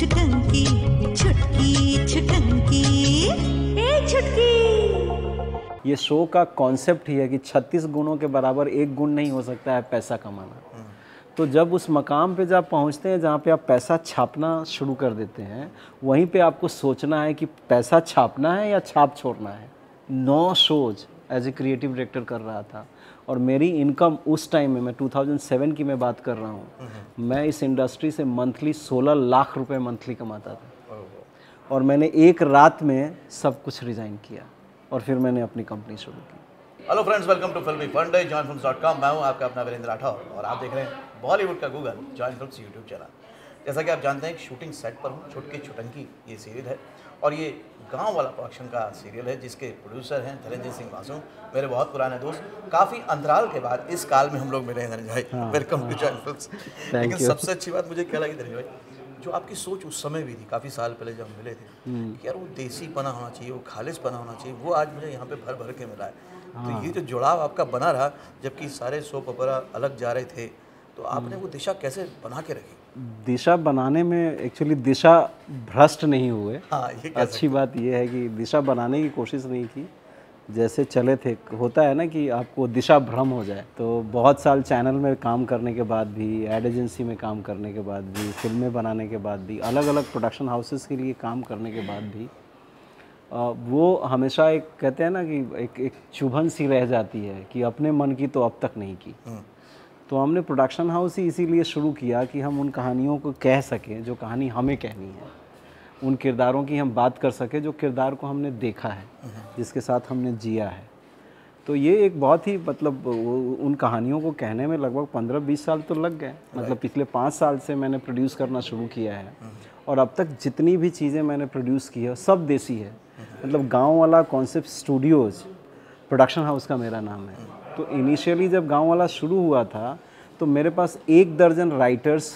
छुटंकी छुटकी छुटंकी ए छुटकी। ये शो का कॉन्सेप्ट ही है कि 36 गुणों के बराबर एक गुण नहीं हो सकता है पैसा कमाना। तो जब उस मकाम पे जब पहुंचते हैं जहाँ पे आप पैसा छापना शुरू कर देते हैं, वहीं पे आपको सोचना है कि पैसा छापना है या छाप छोड़ना है। 9 shows as a creative director कर रहा था और मेरी इनकम उस टाइम में, मैं 2007 की मैं बात कर रहा हूँ, मैं इस इंडस्ट्री से मंथली 16 लाख रुपए मंथली कमाता था। और मैंने एक रात में सब कुछ रिज़ाइन किया और फिर मैंने अपनी कंपनी शुरू की। Hello friends, welcome to filmy fun day joinfilms.com। मैं हूं आपका अपना वीरेंद्र राठौर और आप देख रहे हैं बॉलीवुड का Google join films YouTube channel. जैसा कि आप जानते हैं, एक शूटिंग सेट पर हूं। छुटकी छुटंकी ये सीरियल है और ये गांव वाला प्रोडक्शन का सीरियल है जिसके प्रोड्यूसर हैं धनंजय सिंह वासु, मेरे बहुत पुराने दोस्त। काफ़ी अंतराल के बाद इस काल में हम लोग मिले हैं धनंजय भाई। Welcome to join films. लेकिन सबसे अच्छी बात मुझे क्या लगी धनंजय भाई, जो आपकी सोच उस समय भी थी, काफ़ी साल पहले जब हम मिले थे, कि यार वो देसी पना होना चाहिए, वो खालिश पना होना चाहिए, वो आज मुझे यहाँ पे भर भर के मिला है। तो ये जो जुड़ाव आपका बना रहा, जबकि सारे सोप ओपेरा अलग जा रहे थे, तो आपने वो दिशा कैसे बना के रखी? दिशा बनाने में एक्चुअली दिशा भ्रष्ट नहीं हुए। हाँ, ये अच्छी बात ये है कि दिशा बनाने की कोशिश नहीं की, जैसे चले थे। होता है ना कि आपको दिशा भ्रम हो जाए। तो बहुत साल चैनल में काम करने के बाद भी, एड एजेंसी में काम करने के बाद भी, फिल्में बनाने के बाद भी, अलग अलग प्रोडक्शन हाउसेस के लिए काम करने के बाद भी, वो हमेशा एक कहते हैं ना कि एक चुभन सी रह जाती है कि अपने मन की तो अब तक नहीं की। तो हमने प्रोडक्शन हाउस ही इसीलिए शुरू किया कि हम उन कहानियों को कह सकें जो कहानी हमें कहनी है, उन किरदारों की हम बात कर सकें जो किरदार को हमने देखा है, जिसके साथ हमने जिया है। तो ये एक बहुत ही मतलब उन कहानियों को कहने में लगभग 15-20 साल तो लग गए। मतलब पिछले 5 साल से मैंने प्रोड्यूस करना शुरू किया है और अब तक जितनी भी चीज़ें मैंने प्रोड्यूस की है सब देसी है। मतलब गांव वाला कॉन्सेप्ट स्टूडियोज़ प्रोडक्शन हाउस का मेरा नाम है। तो इनिशियली जब गांव वाला शुरू हुआ था तो मेरे पास 1 दर्जन राइटर्स,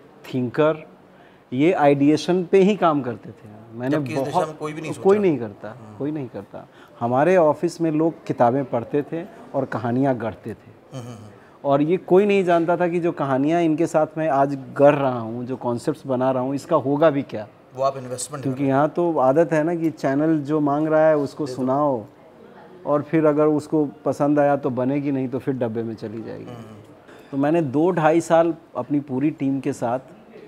थिंकर ये आइडिएशन पे ही काम करते थे। मैंने बहुत कोई नहीं करता। हमारे ऑफिस में लोग किताबें पढ़ते थे और कहानियाँ गढ़ते थे। और ये कोई नहीं जानता था कि जो कहानियाँ इनके साथ मैं आज गढ़ रहा हूँ, जो कॉन्सेप्ट्स बना रहा हूँ, इसका होगा भी क्या। वो आप इन्वेस्टमेंट, क्योंकि यहाँ तो आदत है ना कि चैनल जो मांग रहा है उसको सुनाओ और फिर अगर उसको पसंद आया तो बनेगी, नहीं तो फिर डब्बे में चली जाएगी। तो मैंने 2-2.5 साल अपनी पूरी टीम के साथ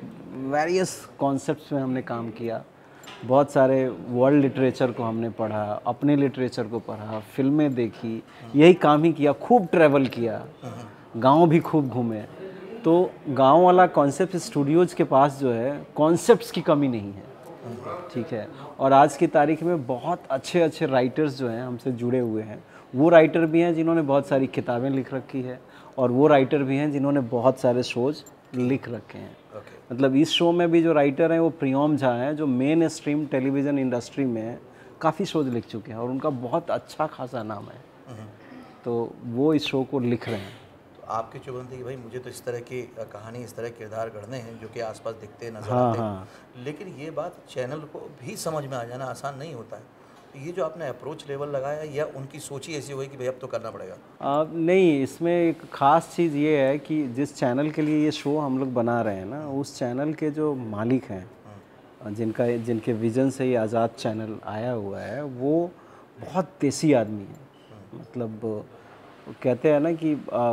वेरियस कॉन्सेप्ट्स में हमने काम किया। बहुत सारे वर्ल्ड लिटरेचर को हमने पढ़ा, अपने लिटरेचर को पढ़ा, फिल्में देखी, यही काम ही किया। खूब ट्रैवल किया, गांव भी खूब घूमे। तो गांव वाला कॉन्सेप्ट स्टूडियोज़ के पास जो है, कॉन्सेप्ट्स की कमी नहीं है, ठीक है। और आज की तारीख में बहुत अच्छे अच्छे राइटर्स जो हैं हमसे जुड़े हुए हैं। वो राइटर भी हैं जिन्होंने बहुत सारी किताबें लिख रखी है और वो राइटर भी हैं जिन्होंने बहुत सारे शोज लिख रखे हैं। मतलब इस शो में भी जो राइटर हैं वो प्रियोम झा हैं, जो मेन स्ट्रीम टेलीविज़न इंडस्ट्री में काफ़ी शोज लिख चुके हैं और उनका बहुत अच्छा खासा नाम है। तो वो इस शो को लिख रहे हैं। तो आपकी चुभन थी कि भाई मुझे तो इस तरह की कहानी, इस तरह के किरदार गढ़ने हैं जो कि आसपास दिखते नजर आते हैं। लेकिन ये बात चैनल को भी समझ में आ जाना आसान नहीं होता है। तो ये जो आपने अप्रोच लेवल लगाया, या उनकी सोच ही ऐसी हुई कि भाई अब तो करना पड़ेगा? नहीं, इसमें एक ख़ास चीज़ ये है कि जिस चैनल के लिए ये शो हम लोग बना रहे हैं ना, उस चैनल के जो मालिक हैं, जिनके विज़न से ये आज़ाद चैनल आया हुआ है, वो बहुत देसी आदमी है। मतलब कहते हैं ना कि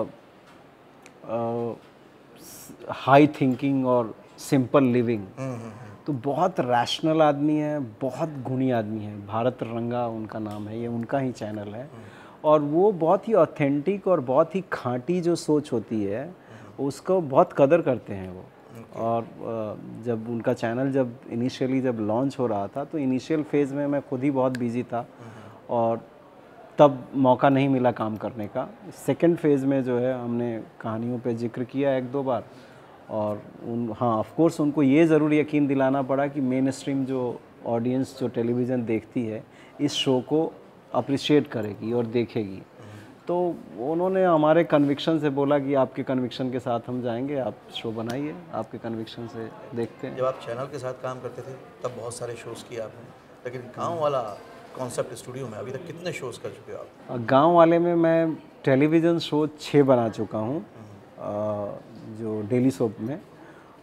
हाई थिंकिंग और सिंपल लिविंग। तो बहुत रैशनल आदमी है, बहुत गुणी आदमी है। भारत रंगा उनका नाम है, ये उनका ही चैनल है। और वो बहुत ही ऑथेंटिक और बहुत ही खाँटी जो सोच होती है उसको बहुत कदर करते हैं वो। और जब उनका चैनल जब इनिशियली जब लॉन्च हो रहा था तो इनिशियल फेज़ में मैं खुद ही बहुत बिजी था और तब मौका नहीं मिला काम करने का। सेकंड फेज़ में जो है हमने कहानियों पे जिक्र किया 1-2 बार और ऑफ कोर्स उनको ये ज़रूर यकीन दिलाना पड़ा कि मेन स्ट्रीम जो ऑडियंस जो टेलीविज़न देखती है इस शो को अप्रिशिएट करेगी और देखेगी। तो उन्होंने हमारे कन्विक्शन से बोला कि आपके कन्विक्शन के साथ हम जाएंगे, आप शो बनाइए, आपके कन्विक्शन से देखते हैं। जब आप चैनल के साथ काम करते थे तब बहुत सारे शोज़ किए आपने, लेकिन गाँव वाला कॉन्सेप्ट स्टूडियो में अभी तक कितने शोज़ कर चुके हो आप? गाँव वाले में मैं टेलीविज़न शो 6 बना चुका हूँ, जो डेली सोप में।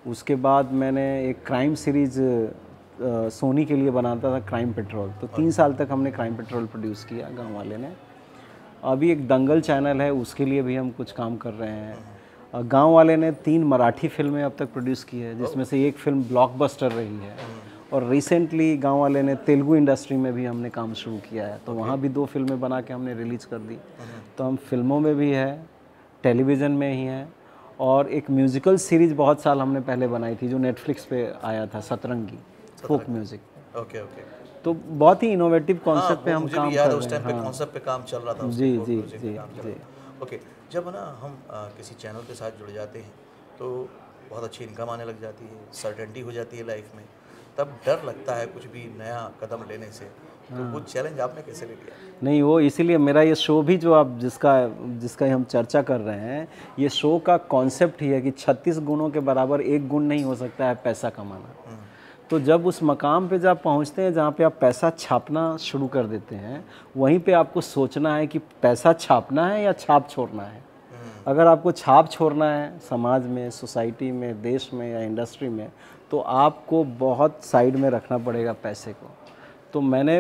उसके बाद मैंने एक क्राइम सीरीज सोनी के लिए बनाता था, क्राइम पेट्रोल। तो 3 साल तक हमने क्राइम पेट्रोल प्रोड्यूस किया गांव वाले ने। अभी एक दंगल चैनल है, उसके लिए भी हम कुछ काम कर रहे हैं। गांव वाले ने 3 मराठी फिल्में अब तक प्रोड्यूस की है, जिसमें से एक फिल्म ब्लॉकबस्टर रही है। और रिसेंटली गांव वाले ने तेलुगु इंडस्ट्री में भी हमने काम शुरू किया है, तो वहाँ भी 2 फिल्में बना के हमने रिलीज़ कर दी। तो हम फिल्मों में भी है, टेलीविज़न में ही है, और एक म्यूज़िकल सीरीज़ बहुत साल हमने पहले बनाई थी जो नेटफ्लिक्स पे आया था, सतरंगी, फोक म्यूज़िक। Okay okay. तो बहुत ही इनोवेटिव कॉन्सेप्ट पे हम मुझे काम भी कर याद रहे है, उस टाइम पे हैं। कॉन्सेप्ट पे काम चल रहा था। जी उसके जी म्यूजिक पे जी काम चल जी। रहा था। ओके, जब ना हम किसी चैनल के साथ जुड़ जाते हैं तो बहुत अच्छी इनकम आने लग जाती है, सर्टेनिटी हो जाती है लाइफ में, तब डर लगता है कुछ भी नया कदम लेने से। तो वो चैलेंज आपने कैसे ले लिया? नहीं, वो इसीलिए मेरा ये शो भी जो आप जिसका हम चर्चा कर रहे हैं, ये शो का कॉन्सेप्ट ही है कि 36 गुणों के बराबर एक गुण नहीं हो सकता है पैसा कमाना। तो जब उस मकाम पे जब पहुंचते हैं जहाँ पे आप पैसा छापना शुरू कर देते हैं, वहीं पे आपको सोचना है कि पैसा छापना है या छाप छोड़ना है। अगर आपको छाप छोड़ना है समाज में, सोसाइटी में, देश में या इंडस्ट्री में, तो आपको बहुत साइड में रखना पड़ेगा पैसे को। तो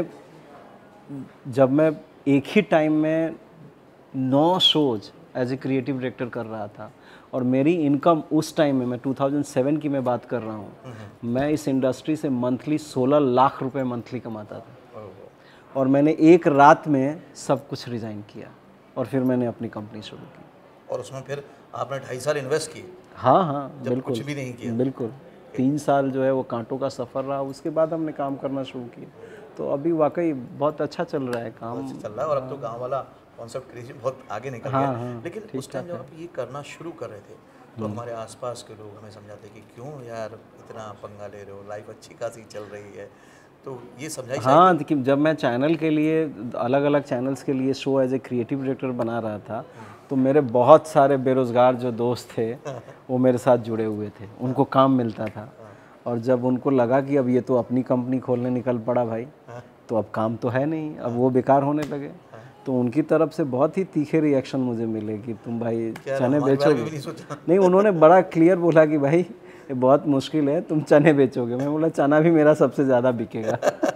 जब मैं एक ही टाइम में 9 shows as a creative director कर रहा था, और मेरी इनकम उस टाइम में, मैं 2007 की मैं बात कर रहा हूँ, मैं इस इंडस्ट्री से मंथली 16 लाख रुपए मंथली कमाता था। और मैंने एक रात में सब कुछ रिज़ाइन किया और फिर मैंने अपनी कंपनी शुरू की। और उसमें फिर आपने 2.5 साल इन्वेस्ट किए? हाँ हाँ, जब बिल्कुल, कुछ भी नहीं किया? बिल्कुल। 3 साल जो है वो कांटों का सफ़र रहा, उसके बाद हमने काम करना शुरू किया। तो अभी वाकई बहुत अच्छा चल रहा है काम। अच्छा चल रहा है, और अब तो गांव वाला कॉन्सेप्ट क्रिएशन बहुत आगे निकल गया। लेकिन उस टाइम जब आप ये करना शुरू कर रहे थे तो हमारे आसपास के लोग हमें समझाते कि क्यों यार इतना पंगा ले रहे हो, लाइफ अच्छी खासी चल रही है, तो ये समझाई? हाँ, देखिए, जब मैं चैनल के लिए, अलग अलग चैनल्स के लिए show as a creative director बना रहा था, तो मेरे बहुत सारे बेरोज़गार जो दोस्त थे वो मेरे साथ जुड़े हुए थे, उनको काम मिलता था। और जब उनको लगा कि अब ये तो अपनी कंपनी खोलने निकल पड़ा भाई, तो अब काम तो है नहीं, अब वो बेकार होने लगे। तो उनकी तरफ से बहुत ही तीखे रिएक्शन मुझे मिले कि तुम भाई चने बेचोगे? नहीं, उन्होंने बड़ा क्लियर बोला कि भाई ये बहुत मुश्किल है, तुम चने बेचोगे। मैं बोला चना भी मेरा सबसे ज़्यादा बिकेगा।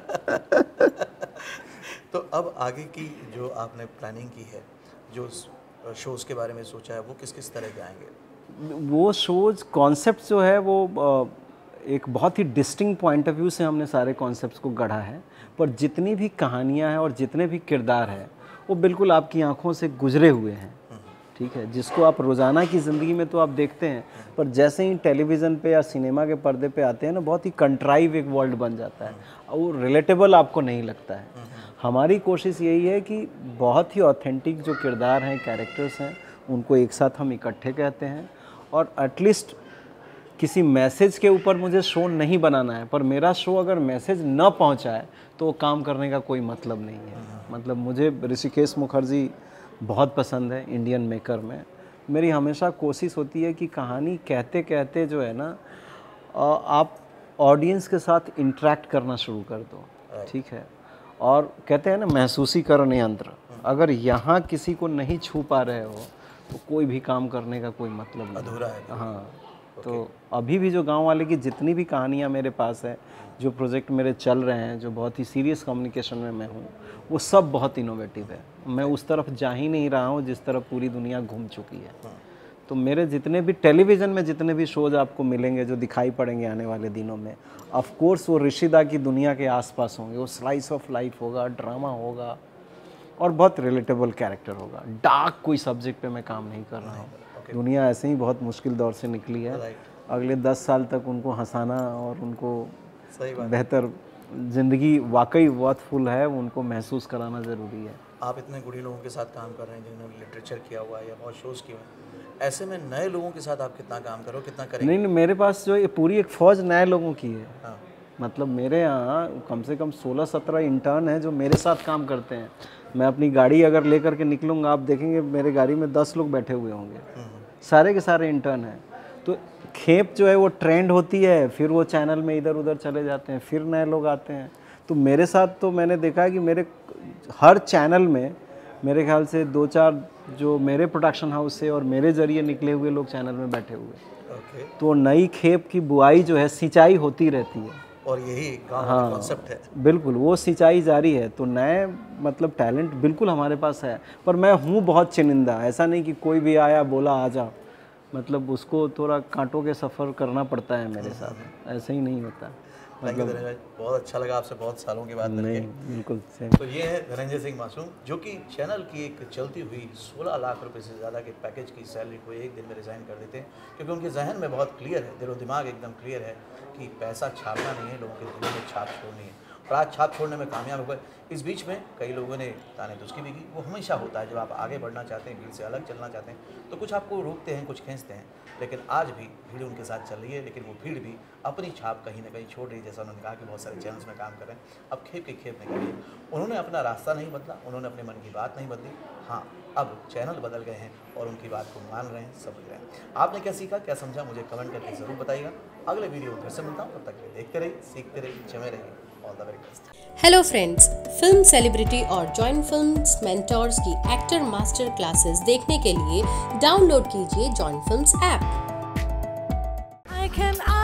तो अब आगे की जो आपने प्लानिंग की है, जो शोज़ के बारे में सोचा है, वो किस किस तरह के आएंगे? वो शोज़ कॉन्सेप्ट जो है वो एक बहुत ही डिस्टिंक्ट पॉइंट ऑफ व्यू से हमने सारे कॉन्सेप्ट्स को गढ़ा है, पर जितनी भी कहानियाँ हैं और जितने भी किरदार हैं वो बिल्कुल आपकी आंखों से गुजरे हुए हैं। ठीक है, जिसको आप रोज़ाना की ज़िंदगी में तो आप देखते हैं, पर जैसे ही टेलीविज़न पे या सिनेमा के पर्दे पे आते हैं ना, बहुत ही कंट्राइव एक वर्ल्ड बन जाता है और वो रिलेटेबल आपको नहीं लगता है। हमारी कोशिश यही है कि बहुत ही ऑथेंटिक जो किरदार हैं, कैरेक्टर्स हैं, उनको एक साथ हम इकट्ठे कहते हैं। और एटलीस्ट किसी मैसेज के ऊपर मुझे शो नहीं बनाना है, पर मेरा शो अगर मैसेज न पहुंचाए तो काम करने का कोई मतलब नहीं है। मतलब मुझे ऋषिकेश मुखर्जी बहुत पसंद है इंडियन मेकर में। मेरी हमेशा कोशिश होती है कि कहानी कहते कहते जो है ना, आप ऑडियंस के साथ इंटरेक्ट करना शुरू कर दो। ठीक है, और कहते हैं ना महसूसीकरण यंत्र, अगर यहाँ किसी को नहीं छू पा रहे हो तो कोई भी काम करने का कोई मतलब नहीं, अधूरा है। हाँ, तो अभी भी जो गांव वाले की जितनी भी कहानियाँ मेरे पास है, जो प्रोजेक्ट मेरे चल रहे हैं, जो बहुत ही सीरियस कम्युनिकेशन में मैं हूँ, वो सब बहुत इनोवेटिव है। मैं उस तरफ जा ही नहीं रहा हूँ जिस तरफ पूरी दुनिया घूम चुकी है। तो मेरे जितने भी टेलीविज़न में जितने भी शोज आपको मिलेंगे, जो दिखाई पड़ेंगे आने वाले दिनों में, ऑफ कोर्स वो ऋषिदा की दुनिया के आसपास होंगे। वो स्लाइस ऑफ लाइफ होगा, ड्रामा होगा और बहुत रिलेटेबल कैरेक्टर होगा। डार्क कोई सब्जेक्ट पे मैं काम नहीं कर रहा हूँ। दुनिया ऐसे ही बहुत मुश्किल दौर से निकली है। अगले 10 साल तक उनको हंसाना और उनको बेहतर ज़िंदगी वाकई बहुत फुल है, उनको महसूस कराना ज़रूरी है। आप इतने गुड़ी लोगों के साथ काम कर रहे हैं जिन्होंने लिटरेचर किया हुआ है या बहुत शोज़ किए हुए हैं, ऐसे में नए लोगों के साथ आप कितना काम करो, कितना करेंगे? नहीं, मेरे पास जो ये पूरी एक फ़ौज नए लोगों की है। हाँ। मतलब मेरे यहाँ कम से कम 16-17 इंटर्न हैं जो मेरे साथ काम करते हैं। मैं अपनी गाड़ी अगर लेकर के निकलूँगा, आप देखेंगे मेरे गाड़ी में 10 लोग बैठे हुए होंगे, सारे के सारे इंटर्न हैं। तो खेप जो है वो ट्रेंड होती है, फिर वो चैनल में इधर उधर चले जाते हैं, फिर नए लोग आते हैं। तो मेरे साथ तो मैंने देखा है कि मेरे हर चैनल में मेरे ख्याल से 2-4 जो मेरे प्रोडक्शन हाउस से और मेरे ज़रिए निकले हुए लोग चैनल में बैठे हुए। ओके। तो नई खेप की बुआई जो है सिंचाई होती रहती है। और यही गाँव का कॉन्सेप्ट है। बिल्कुल, वो सिंचाई जारी है। तो नए मतलब टैलेंट बिल्कुल हमारे पास है, पर मैं हूँ बहुत चुनिंदा। ऐसा नहीं कि कोई भी आया बोला आ जा, मतलब उसको थोड़ा कांटों के सफ़र करना पड़ता है मेरे साथ, ऐसे ही नहीं होता। थैंक यू धनंजय भाई, बहुत अच्छा लगा आपसे बहुत सालों के बाद मिलके। नहीं, बिल्कुल सेम। तो ये है धनंजय सिंह मासूम, जो कि चैनल की एक चलती हुई 16 लाख रुपए से ज़्यादा के पैकेज की सैलरी को एक दिन में रिज़ाइन कर देते हैं, क्योंकि उनके जहन में बहुत क्लियर है, दिलो दिमाग एकदम क्लियर है कि पैसा छापना नहीं है, लोगों के दिलों में छाप छोड़नी है। और आज छाप छोड़ने में कामयाब हो गए। इस बीच में कई लोगों ने ताने दुस्की भी की। वो हमेशा होता है, जब आप आगे बढ़ना चाहते हैं, भीड़ से अलग चलना चाहते हैं, तो कुछ आपको रोकते हैं, कुछ खींचते हैं। लेकिन आज भी भीड़ उनके साथ चल रही है, लेकिन वो भीड़ भी अपनी छाप कहीं ना कहीं छोड़ रही है। जैसा उन्होंने कहा कि बहुत सारे चैनल्स में काम कर रहे हैं, अब खेप के खेप में करिए। उन्होंने अपना रास्ता नहीं बदला, उन्होंने अपने मन की बात नहीं बदली। हाँ, अब चैनल बदल गए हैं और उनकी बात को मान रहे हैं, समझ रहे हैं। आपने क्या सीखा, क्या समझा, मुझे कमेंट करके ज़रूर बताइएगा। अगले वीडियो में फिर से मिलता हूँ, तब तक के लिए देखते रहिए, सीखते रहिए, जमे रहिए। All the very best. Hello friends, film celebrity और जॉइन फिल्म्स मेंटर्स की एक्टर मास्टर क्लासेस देखने के लिए डाउनलोड कीजिए join films app. I can